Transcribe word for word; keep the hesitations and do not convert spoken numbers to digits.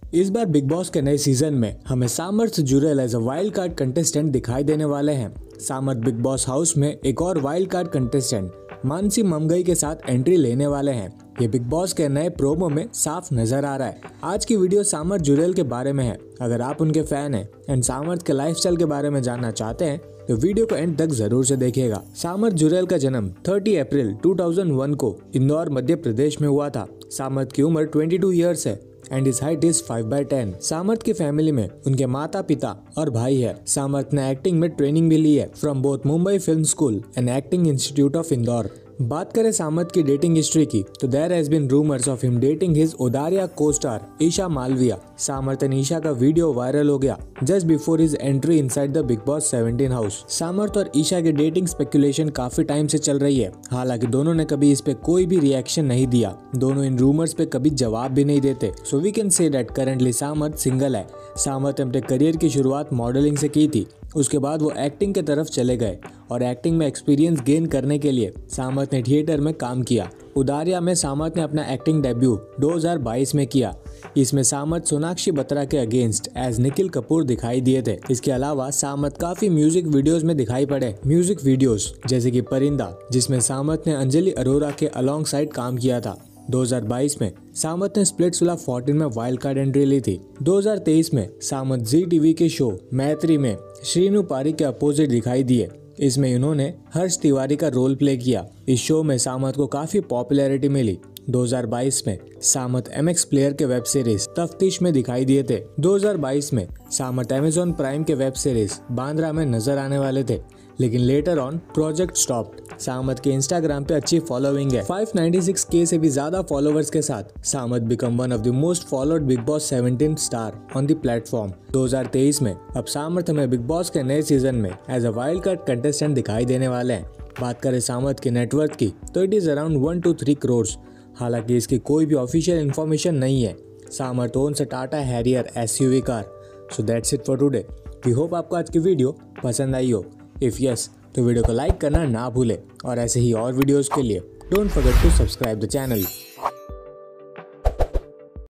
इस बार big boss के नए सीजन में हमें Samarth Jurel as a wild card contestant दिखाई देने वाले हैं। सामर्थ बिग बॉस हाउस में एक और wild card contestant Mansi Mamgai के साथ एंट्री लेने वाले हैं। ये बिग बॉस के नए प्रोमो में साफ नजर आ रहा है। आज की वीडियो सामर्थ जुरेल के बारे में है। अगर आप उनके फैन हैं एंड सामर्थ के लाइफस्टाइल के बारे में जानना चाहते हैं तो वीडियो को एंड तक जरूर से देखिएगा। सामर्थ जुरेल का जन्म तीस अप्रैल दो हज़ार एक को इंदौर मध्य प्रदेश में हुआ था। सामर्थ की उम्र बाईस इयर्स है and his height is five by ten. Samarth की फैमिली में उनके माता पिता और भाई है। सामर्थ ने एक्टिंग में ट्रेनिंग भी ली है from both Mumbai film school and acting institute of Indore. बात करें सामर्थ की डेटिंग हिस्ट्री की तो there has been rumours of him dating his Udaariyaan को स्टार ईशा मालविया। सामर्थ एंड ईशा का वीडियो वायरल हो गया just before his entry inside the Bigg Boss seventeen house. Samarth और ईशा की डेटिंग स्पेकुलेशन काफी टाइम से चल रही है। हालांकि दोनों ने कभी इस पे कोई भी रिएक्शन नहीं दिया। दोनों इन रूमर्स पे कभी जवाब भी नहीं देते। So we can say that currently Samarth single है। सामर्थ ने अपने करियर की शुरुआत मॉडलिंग से की थी। उसके बाद वो एक्टिंग के तरफ चले गए और एक्टिंग में एक्सपीरियंस गेन करने के लिए सामर्थ ने थिएटर में काम किया। उदारिया में सामर्थ ने अपना एक्टिंग डेब्यू दो हज़ार बाईस में किया। इसमें सामर्थ सोनाक्षी बत्रा के अगेंस्ट एज निखिल कपूर दिखाई दिए थे। इसके अलावा सामर्थ काफी म्यूजिक वीडियोस में दिखाई पड़े। म्यूजिक वीडियोस जैसे कि परिंदा, जिसमें सामर्थ ने अंजलि अरोरा के अलॉन्ग साइड काम किया था। दो हज़ार बाईस में सामर्थ ने स्प्लिट्सविला चौदह में वाइल्ड कार्ड एंट्री ली थी। दो हज़ार तेईस में सामर्थ जी टीवी के शो मैत्री में श्रीनु पारी के अपोजिट दिखाई दिए। इसमें इन्होंने हर्ष तिवारी का रोल प्ले किया। इस शो में सामर्थ को काफी पॉपुलैरिटी मिली। दो हज़ार बाईस में सामर्थ एमएक्स प्लेयर के वेब सीरीज तफ्तीश में दिखाई दिए थे। दो हज़ार बाईस में सामर्थ अमेज़न प्राइम के वेब सीरीज बांद्रा में नजर आने वाले थे, लेकिन लेटर ऑन प्रोजेक्ट स्टॉप्ड। सामर्थ के इंस्टाग्राम पे अच्छी फॉलोइंग है। पाँच सौ छियानवे के से भी ज्यादा फॉलोअर्स के साथ Samarth become one of the most followed Bigg Boss seventeen star on the platform. दो हज़ार तेईस में अब सामर्थ हमें बिग बॉस के नए सीजन में as a wild card contestant दिखाई देने वाले हैं। बात करें सामर्थ की नेटवर्थ की तो it is around one two three crore. हालांकि इसकी कोई भी ऑफिशियल इन्फॉर्मेशन नहीं है। Samarth owns a Tata Harrier SUV car. So that's it for today. We hope आपको आज की वीडियो पसंद आई हो। इफ यस तो वीडियो को लाइक करना ना भूले और ऐसे ही और वीडियोस के लिए don't forget to subscribe the channel.